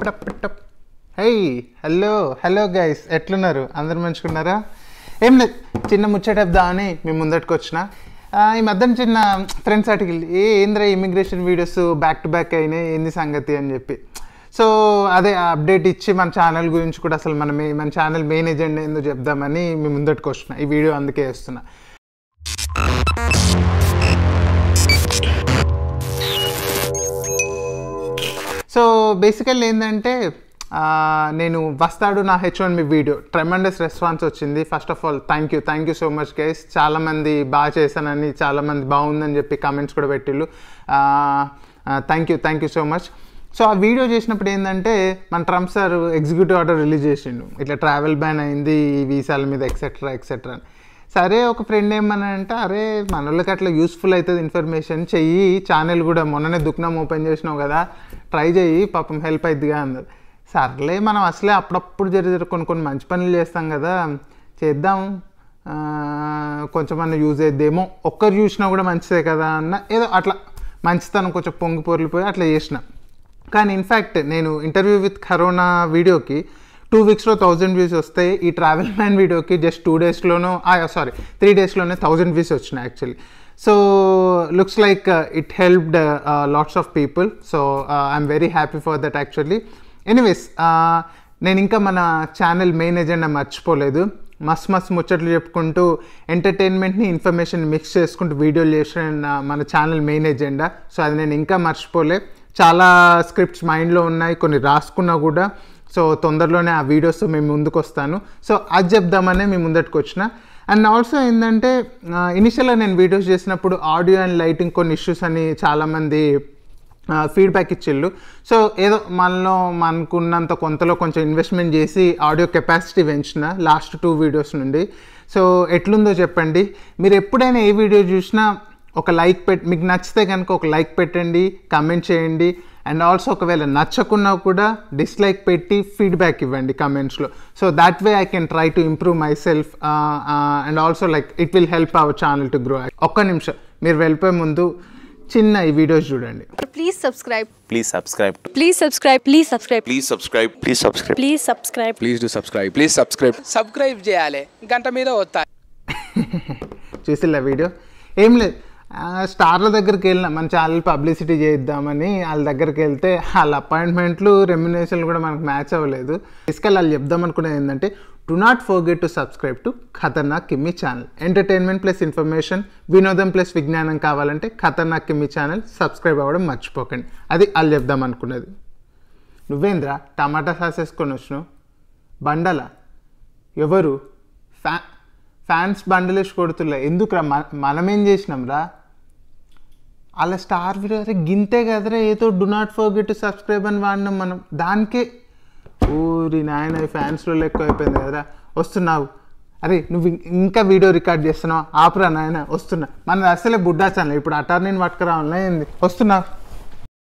Hey hello guys, ఎట్లున్నారు? అందరు మంచుకున్నారా? ఏం లేదు, చిన్న ముచ్చటేద్దామని మేము ముందటికి వచ్చిన. ఈ మధ్యన చిన్న ఫ్రెండ్స్ ఆర్టికల్ ఏంద్రా immigration videos back to back అయినాయి, ఏంది సంగతి అని చెప్పి. సో అదే అప్డేట్ ఇచ్చి మన ఛానల్ గురించి కూడా అసలు మన ఛానల్ మెయిన్ ఎజెండా ఏందో చెప్దామని మేము ముందటికి వస్తున్నా. ఈ వీడియో అందుకే వేస్తున్నా. సో బేసికల్లీ ఏంటంటే నేను వస్తాడు నా H1B వీడియో ట్రెమెండస్ రెస్పాన్స్ వచ్చింది. First of all thank you so much guys. చాలామంది బాగా చేశానని, చాలామంది బాగుందని చెప్పి కామెంట్స్ కూడా పెట్టిళ్ళు. Thank you so much. So ఆ వీడియో చేసినప్పుడు ఏంటంటే మన Trump sir executive order release చేసిండు, ఇట్లా ట్రావెల్ బ్యాన్ అయింది ఈ వీసాల మీద ఎక్సెట్రా అని. సరే ఒక ఫ్రెండ్ ఏమన్నా అంటే, అరే మన వాళ్ళకి అట్లా యూస్ఫుల్ అవుతుంది ఇన్ఫర్మేషన్, చెయ్యి, ఛానల్ కూడా మొన్ననే దుఃఖనం ఓపెన్ చేసినావు కదా, ట్రై చేయి, పాపం హెల్ప్ అవుతుందిగా అన్నది. సర్లే మనం అసలే అప్పుడప్పుడు జర కొన్ని మంచి పనులు చేస్తాం కదా, చేద్దాం, కొంచెమన్నా యూజ్ అయిద్దేమో, ఒక్కరు చూసినా కూడా మంచిదే కదా అన్న ఏదో అట్లా మంచితనం కొంచెం పొంగి పొర్లిపోయి అట్లా చేసిన. కానీ ఇన్ఫ్యాక్ట్ నేను ఇంటర్వ్యూ విత్ కరోనా వీడియోకి 2 వీక్స్లో 1000 వ్యూస్ వస్తాయి. ఈ ట్రావెల్ మ్యాన్ వీడియోకి జస్ట్ 3 డేస్లోనే 1000 వ్యూస్ వచ్చినాయి actually. So looks like it helped lots of people. So I'm very happy for that actually. Anyways, నేను ఇంకా మన ఛానల్ మెయిన్ ఎజెండా మర్చిపోలేదు. మస్తు ముచ్చట్లు చెప్పుకుంటూ ఎంటర్టైన్మెంట్ని ఇన్ఫర్మేషన్ మిక్స్ చేసుకుంటూ వీడియోలు చేసిన మన ఛానల్ మెయిన్ ఎజెండా. సో అది నేను ఇంకా మర్చిపోలే. చాలా స్క్రిప్ట్స్ మైండ్లో ఉన్నాయి, కొన్ని రాసుకున్నా కూడా. సో తొందరలోనే ఆ వీడియోస్ మేము ముందుకు వస్తాను. సో అది చెప్దామనే మేము ముందటికి వచ్చిన. అండ్ ఆల్సో ఏంటంటే ఇనిషియల్గా నేను వీడియోస్ చేసినప్పుడు ఆడియో అండ్ లైటింగ్ కొన్ని ఇష్యూస్ అని చాలామంది ఫీడ్బ్యాక్ ఇచ్చిళ్ళు. సో ఏదో మనకున్నంత కొంతలో కొంచెం ఇన్వెస్ట్మెంట్ చేసి ఆడియో కెపాసిటీ పెంచిన లాస్ట్ 2 వీడియోస్ నుండి. సో ఎట్లుందో చెప్పండి. మీరు ఎప్పుడైనా ఏ వీడియో చూసినా ఒక లైక్ మీకు నచ్చితే కనుక ఒక లైక్ పెట్టండి, కమెంట్ చేయండి. అండ్ ఆల్సో ఒకవేళ నచ్చకున్నా కూడా డిస్లైక్ పెట్టి ఫీడ్బ్యాక్ ఇవ్వండి కమెంట్స్లో. So that way I can try to improve myself and also like it will help our channel to grow. ఒక్క నిమిషం, మీరు వెళ్ళిపోయే ముందు చిన్న ఈ వీడియోస్ చూడండి. ప్లీజ్ సబ్స్క్రైబ్ చేయాలి, గంట మీద వస్తా. చూసిల్లా వీడియో? ఏం లేదు, స్టార్ల దగ్గరికి వెళ్ళిన మన ఛానల్ పబ్లిసిటీ చేద్దామని వాళ్ళ దగ్గరికి వెళ్తే వాళ్ళ అపాయింట్మెంట్లు రెమ్యునేషన్లు కూడా మనకు మ్యాచ్ అవ్వలేదు. బేసికల్ వాళ్ళు చెప్దాం అనుకునేది ఏంటంటే, do not forget to subscribe to Khatarnak Kimmy channel. Entertainment plus information, వినోదం ప్లస్ విజ్ఞానం కావాలంటే ఖతర్నాక్ కిమ్మీ ఛానల్ సబ్స్క్రైబ్ అవ్వడం మర్చిపోకండి. అది వాళ్ళు చెప్దాం అనుకున్నది. నువ్వేంద్రా టమాటా సాస్ వేసుకొని వచ్చినావు? బండల ఎవరు ఫ్యాన్స్ బండలేసి కొడుతులే ఎందుకురా? మనమేం చేసినాం రా? అలా స్టార్ వీడియో అరే గింతే కదరా, ఏదో do not forget to subscribe అని వాడినాం మనం. దానికే ఊరి నాయన ఫ్యాన్స్లో ఎక్కువ అయిపోయింది కదరా. వస్తున్నావు? అరే నువ్వు ఇంకా వీడియో రికార్డ్ చేస్తున్నావు? ఆపురా నాయన, వస్తున్నా. మనది అసలే బుడ్డా ఛానల్, ఇప్పుడు అటార్నీని పట్టుకురావాలన్నా ఏంది? వస్తున్నావు?